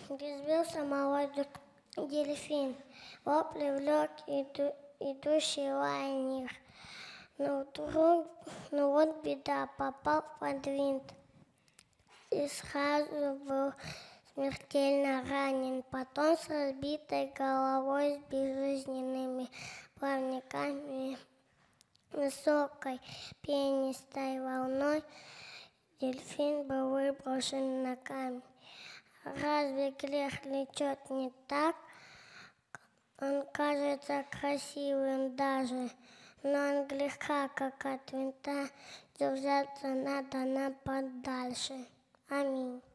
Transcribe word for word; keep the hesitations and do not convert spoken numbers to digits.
Разбился молодой дельфин, его привлек иду, идущий лайнер. Но вдруг, ну вот беда, попал под винт. И сразу был смертельно ранен. Потом с разбитой головой, с безжизненными плавниками, высокой пенистой волной дельфин был выброшен на камень. Разве грех лечет не так? Он кажется красивым даже, но он греха, как от винта, держаться надо нам подальше. Аминь.